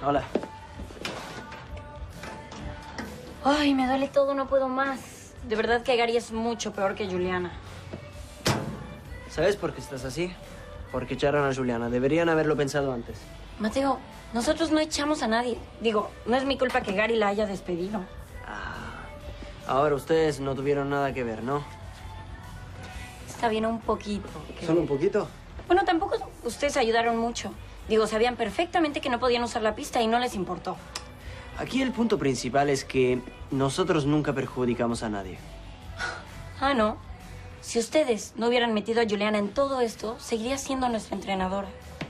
Hola. Ay, me duele todo, no puedo más. De verdad que Gary es mucho peor que Juliana. ¿Sabes por qué estás así? Porque echaron a Juliana. Deberían haberlo pensado antes. Mateo, nosotros no echamos a nadie. Digo, no es mi culpa que Gary la haya despedido. Ahora ustedes no tuvieron nada que ver, ¿no? Está bien un poquito. ¿Solo un poquito? Bueno, tampoco ustedes ayudaron mucho. Digo, sabían perfectamente que no podían usar la pista y no les importó. Aquí el punto principal es que nosotros nunca perjudicamos a nadie. Ah, ¿no? Si ustedes no hubieran metido a Juliana en todo esto, seguiría siendo nuestra entrenadora.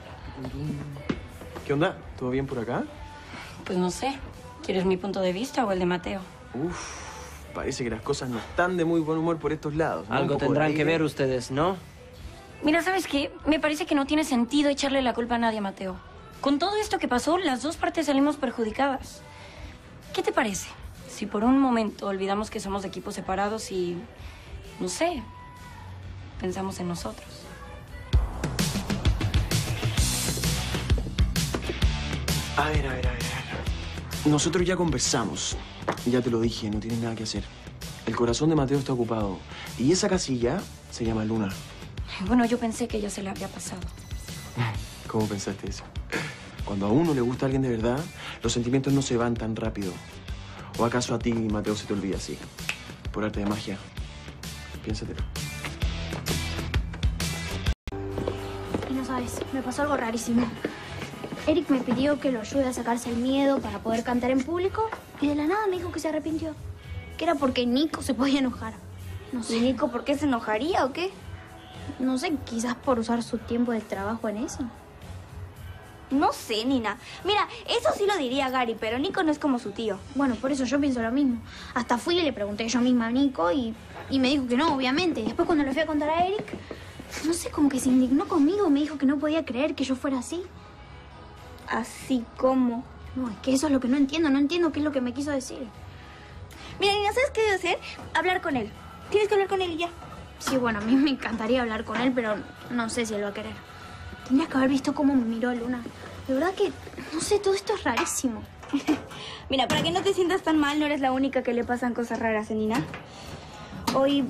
¿Qué onda? ¿Todo bien por acá? Pues no sé. ¿Quieres mi punto de vista o el de Mateo? Parece que las cosas no están de muy buen humor por estos lados, ¿no? Algo tendrán que ver ustedes, ¿no? Mira, ¿sabes qué? Me parece que no tiene sentido echarle la culpa a nadie, Mateo. Con todo esto que pasó, las dos partes salimos perjudicadas. ¿Qué te parece? Si por un momento olvidamos que somos equipos separados y, no sé, pensamos en nosotros. A ver. Nosotros ya conversamos. Ya te lo dije, no tienes nada que hacer. El corazón de Mateo está ocupado. Y esa casilla se llama Luna. Bueno, yo pensé que ya se le había pasado. ¿Cómo pensaste eso? Cuando a uno le gusta a alguien de verdad, los sentimientos no se van tan rápido. ¿O acaso a ti, Mateo, se te olvida así? Por arte de magia. Piénsatelo. Y no sabes, me pasó algo rarísimo. Eric me pidió que lo ayude a sacarse el miedo para poder cantar en público y de la nada me dijo que se arrepintió. Que era porque Nico se podía enojar. No sé. ¿Y Nico por qué se enojaría o qué? No sé, quizás por usar su tiempo de trabajo en eso. No sé, Nina. Mira, eso sí lo diría Gary, pero Nico no es como su tío. Bueno, por eso yo pienso lo mismo. Hasta fui y le pregunté yo misma a Nico y me dijo que no, obviamente. Y después cuando le fui a contar a Eric, no sé, como que se indignó conmigo. Me dijo que no podía creer que yo fuera así. ¿Así como? No, es que eso es lo que no entiendo. No entiendo qué es lo que me quiso decir. Mira, Nina, ¿sabes qué debo hacer? Hablar con él. Tienes que hablar con él y ya. Sí, bueno, a mí me encantaría hablar con él, pero no sé si él va a querer. Tendrías que haber visto cómo me miró Luna. De verdad que, no sé, todo esto es rarísimo. Mira, para que no te sientas tan mal, no eres la única que le pasan cosas raras, Nina. Hoy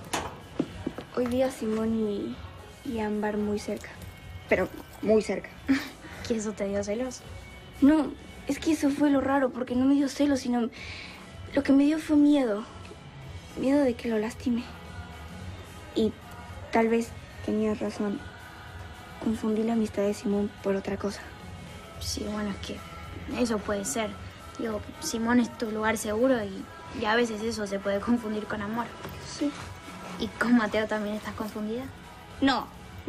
vi a Simón y a Ámbar muy cerca. Pero muy cerca. ¿Que eso te dio celos? No, es que eso fue lo raro, porque no me dio celos, sino... Lo que me dio fue miedo. Miedo de que lo lastime. Y tal vez tenías razón. Confundí la amistad de Simón por otra cosa. Sí, bueno, es que eso puede ser. Digo, Simón es tu lugar seguro y a veces eso se puede confundir con amor. Sí. ¿Y con Mateo también estás confundida? No.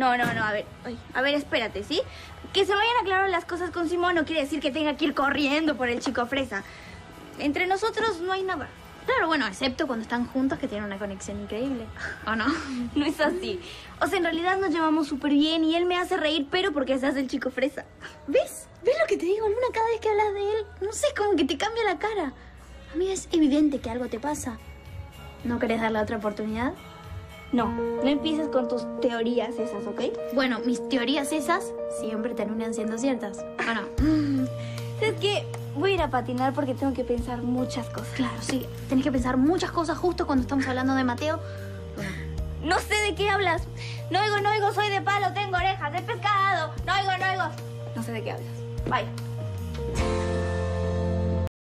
A ver, espérate, ¿sí? Que se vayan aclarando las cosas con Simón no quiere decir que tenga que ir corriendo por el chico fresa. Entre nosotros no hay nada. Claro, bueno, excepto cuando están juntos que tienen una conexión increíble. ¿O no? No es así. O sea, en realidad nos llevamos súper bien y él me hace reír, pero porque se hace el chico fresa. ¿Ves? ¿Ves lo que te digo, Luna? Cada vez que hablas de él, no sé, como que te cambia la cara. Amiga, es evidente que algo te pasa. ¿No querés darle otra oportunidad? No empieces con tus teorías esas, ¿ok? Bueno, mis teorías esas siempre terminan siendo ciertas. ¿O no? ¿Sabes qué? Voy a ir a patinar porque tengo que pensar muchas cosas. Claro, sí. Tenés que pensar muchas cosas justo cuando estamos hablando de Mateo. No sé de qué hablas. No oigo, soy de palo, tengo orejas de pescado. No oigo. No sé de qué hablas. Bye.